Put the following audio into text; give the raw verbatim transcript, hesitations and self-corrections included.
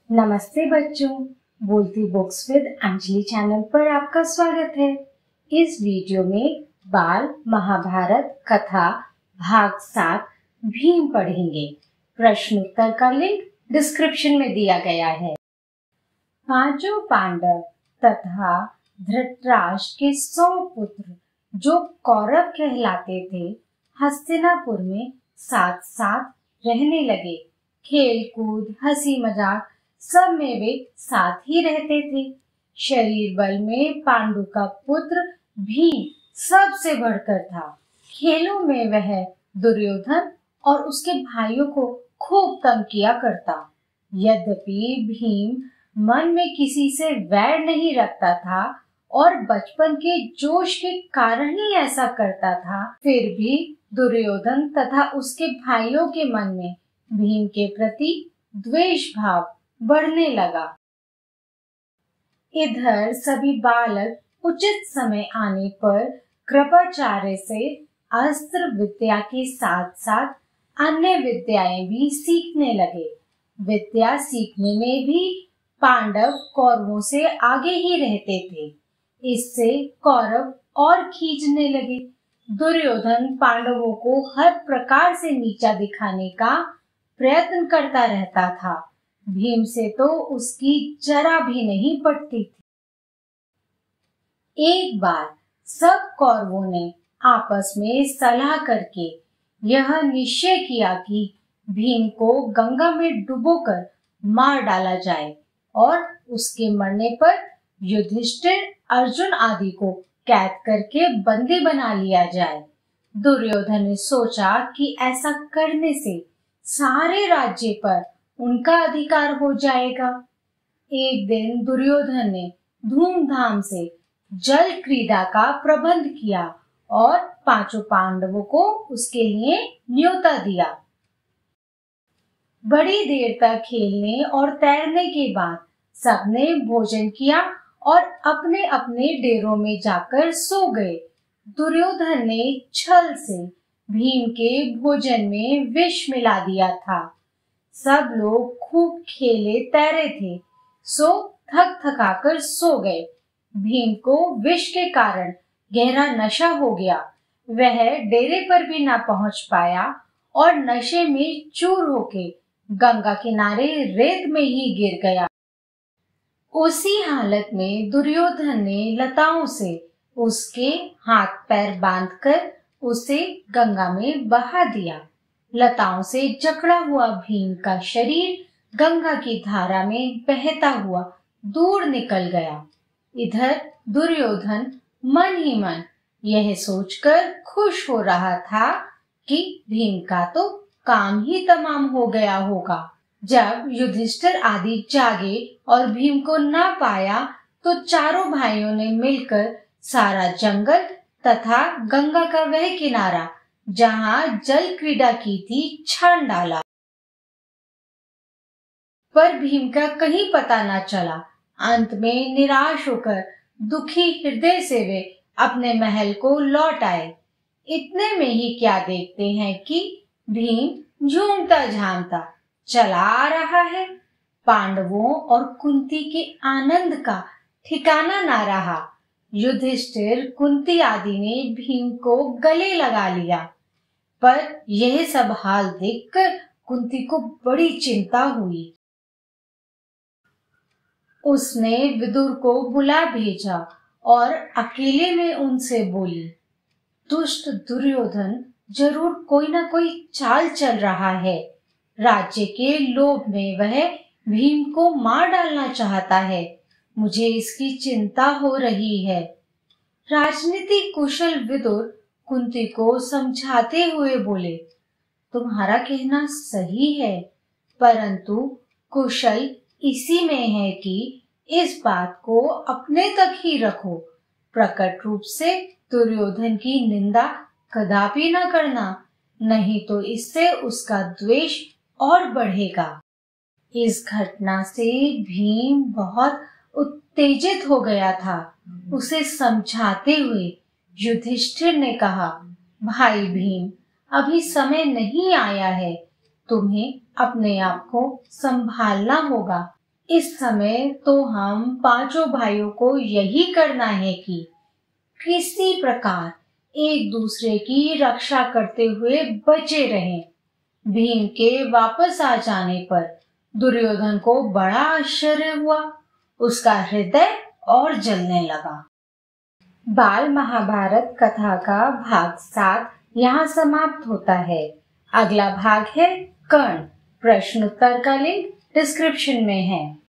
नमस्ते बच्चों, बोलती बुक्स विद अंजलि चैनल पर आपका स्वागत है। इस वीडियो में बाल महाभारत कथा भाग सात भीम पढ़ेंगे। प्रश्न उत्तर का लिंक डिस्क्रिप्शन में दिया गया है। पांचों पांडव तथा धृतराष्ट्र के सौ पुत्र जो कौरव कहलाते थे, हस्तिनापुर में साथ साथ रहने लगे। खेल कूद हंसी मजाक सब में वे साथ ही रहते थे। शरीर बल में पांडु का पुत्र भीम सबसे बढ़कर था। खेलों में वह दुर्योधन और उसके भाइयों को खूब तंग किया करता। यद्यपि भीम मन में किसी से वैर नहीं रखता था और बचपन के जोश के कारण ही ऐसा करता था, फिर भी दुर्योधन तथा उसके भाइयों के मन में भीम के प्रति द्वेष भाव बढ़ने लगा। इधर सभी बालक उचित समय आने पर कृपाचार्य से अस्त्र विद्या के साथ साथ अन्य विद्याएं भी सीखने लगे। विद्या सीखने में भी पांडव कौरवों से आगे ही रहते थे। इससे कौरव और खींचने लगे। दुर्योधन पांडवों को हर प्रकार से नीचा दिखाने का प्रयत्न करता रहता था। भीम से तो उसकी जरा भी नहीं पटती थी। एक बार सब कौरवों ने आपस में सलाह करके यह निश्चय किया कि भीम को गंगा में डुबोकर मार डाला जाए और उसके मरने पर युधिष्ठिर, अर्जुन आदि को कैद करके बंदी बना लिया जाए। दुर्योधन ने सोचा कि ऐसा करने से सारे राज्य पर उनका अधिकार हो जाएगा। एक दिन दुर्योधन ने धूमधाम से जल क्रीड़ा का प्रबंध किया और पांचों पांडवों को उसके लिए न्योता दिया। बड़ी देर तक खेलने और तैरने के बाद सबने भोजन किया और अपने अपने डेरों में जाकर सो गए। दुर्योधन ने छल से भीम के भोजन में विष मिला दिया था। सब लोग खूब खेले तैरे थे, सो थक थकाकर सो गए। भीम को विष के कारण गहरा नशा हो गया। वह डेरे पर भी ना पहुंच पाया और नशे में चूर होके गंगा किनारे रेत में ही गिर गया। उसी हालत में दुर्योधन ने लताओं से उसके हाथ पैर बांधकर उसे गंगा में बहा दिया। लताओं से जकड़ा हुआ भीम का शरीर गंगा की धारा में बहता हुआ दूर निकल गया। इधर दुर्योधन मन ही मन यह सोचकर खुश हो रहा था कि भीम का तो काम ही तमाम हो गया होगा। जब युधिष्ठिर आदि जागे और भीम को ना पाया तो चारों भाइयों ने मिलकर सारा जंगल तथा गंगा का वह किनारा जहाँ जल क्रीड़ा की थी छान डाला, पर भीम का कहीं पता न चला। अंत में निराश होकर दुखी हृदय से वे अपने महल को लौट आए। इतने में ही क्या देखते हैं कि भीम झूमता झामता चला आ रहा है। पांडवों और कुंती के आनंद का ठिकाना ना रहा। युधिष्ठिर, कुंती आदि ने भीम को गले लगा लिया, पर यह सब हाल देखकर कुंती को बड़ी चिंता हुई। उसने विदुर को बुला भेजा और अकेले में उनसे बोली, दुष्ट दुर्योधन जरूर कोई ना कोई चाल चल रहा है। राज्य के लोभ में वह भीम को मार डालना चाहता है। मुझे इसकी चिंता हो रही है। राजनीति कुशल विदुर कुंती को समझाते हुए बोले, तुम्हारा कहना सही है, परंतु कुशल इसी में है कि इस बात को अपने तक ही रखो। प्रकट रूप से दुर्योधन की निंदा कदापि न करना, नहीं तो इससे उसका द्वेष और बढ़ेगा। इस घटना से भीम बहुत उत्तेजित हो गया था। उसे समझाते हुए युधिष्ठिर ने कहा, भाई भीम, अभी समय नहीं आया है। तुम्हें अपने आप को संभालना होगा। इस समय तो हम पांचों भाइयों को यही करना है कि किसी प्रकार एक दूसरे की रक्षा करते हुए बचे रहें। भीम के वापस आ जाने पर दुर्योधन को बड़ा आश्चर्य हुआ। उसका हृदय और जलने लगा। बाल महाभारत कथा का भाग सात यहाँ समाप्त होता है। अगला भाग है कर्ण। प्रश्न उत्तर का लिंक डिस्क्रिप्शन में है।